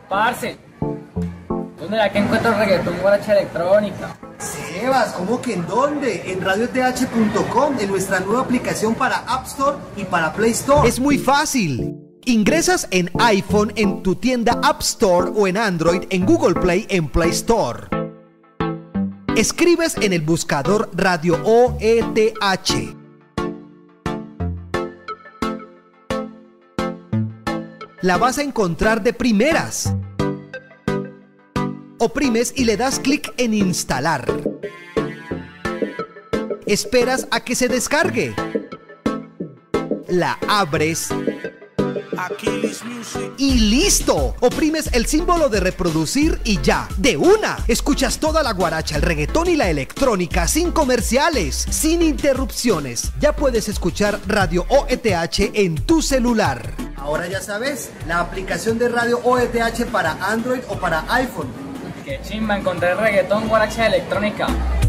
Parce, ¿dónde la que encuentro reggaetón guaracha electrónica? Sebas, ¿cómo que en dónde? En radioth.com, en nuestra nueva aplicación para App Store y para Play Store. Es muy fácil. Ingresas en iPhone en tu tienda App Store o en Android en Google Play en Play Store. Escribes en el buscador Radio OETH. La vas a encontrar de primeras. Oprimes y le das clic en instalar. Esperas a que se descargue. La abres. Y listo. Oprimes el símbolo de reproducir y ya, de una, escuchas toda la guaracha, el reggaetón y la electrónica sin comerciales, sin interrupciones. Ya puedes escuchar Radio OETH en tu celular. Ahora ya sabes, la aplicación de Radio OETH para Android o para iPhone. Qué chimba, encontré reggaetón guaracha electrónica.